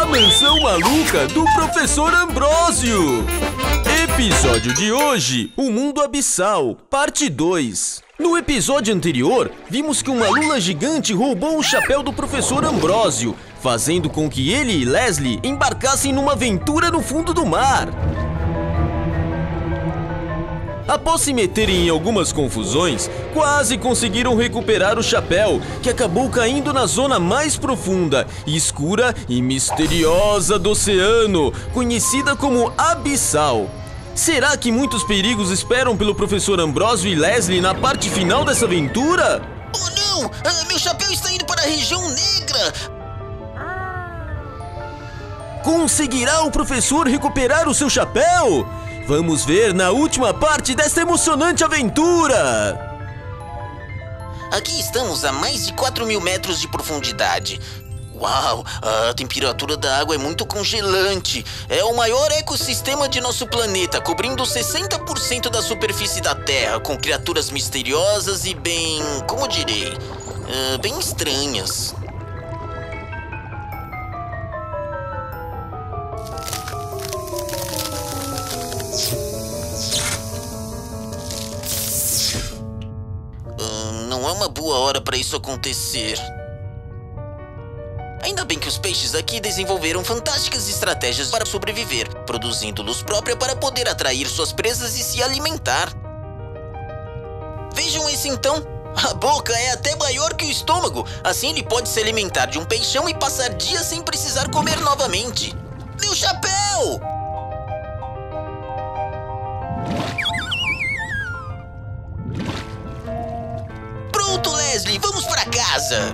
A Mansão Maluca do Professor Ambrósio. Episódio de hoje, O Mundo Abissal, parte 2. No episódio anterior, vimos que uma lula gigante roubou o chapéu do Professor Ambrósio, fazendo com que ele e Leslie embarcassem numa aventura no fundo do mar. Após se meterem em algumas confusões, quase conseguiram recuperar o chapéu, que acabou caindo na zona mais profunda, escura e misteriosa do oceano, conhecida como Abissal. Será que muitos perigos esperam pelo Professor Ambrósio e Leslie na parte final dessa aventura? Oh não! Meu chapéu está indo para a região negra! Conseguirá o professor recuperar o seu chapéu? Vamos ver na última parte desta emocionante aventura! Aqui estamos a mais de 4.000 metros de profundidade. Uau, a temperatura da água é muito congelante. É o maior ecossistema de nosso planeta, cobrindo 60% da superfície da Terra, com criaturas misteriosas e bem... como direi? Bem estranhas. Não é uma boa hora para isso acontecer. Ainda bem que os peixes aqui desenvolveram fantásticas estratégias para sobreviver, produzindo luz própria para poder atrair suas presas e se alimentar. Vejam esse então! A boca é até maior que o estômago, assim ele pode se alimentar de um peixão e passar dias sem precisar comer novamente. Meu chapéu! Pronto, Leslie, vamos para casa!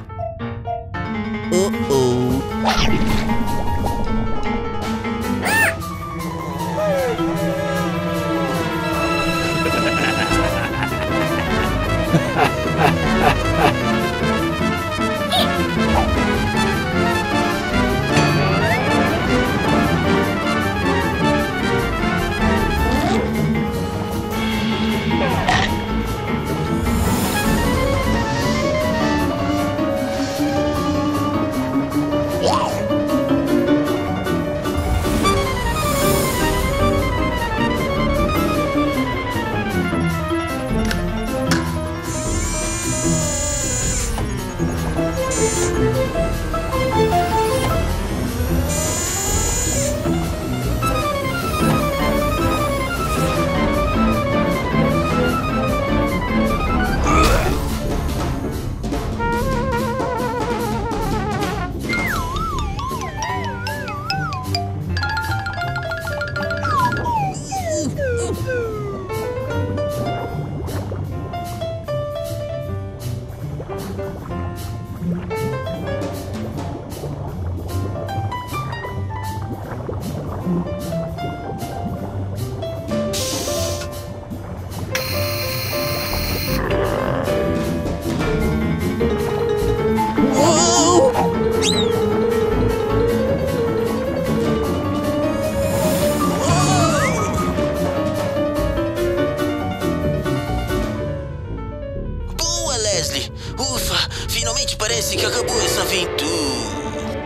Ufa, finalmente parece que acabou essa aventura.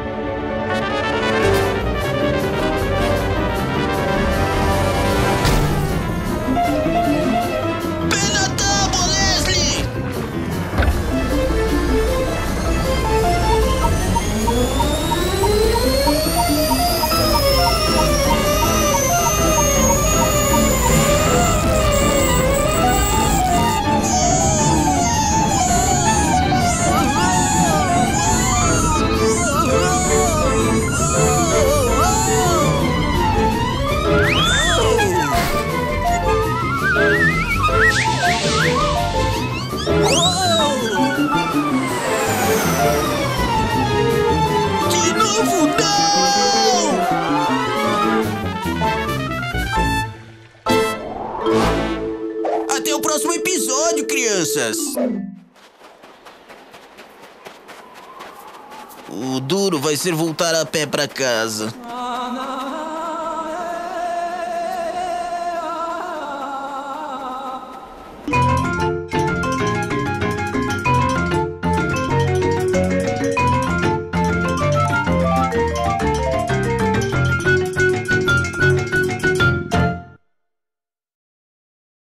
Pé na tábua, Leslie! De novo, não! Até o próximo episódio, crianças! O duro vai ser voltar a pé pra casa.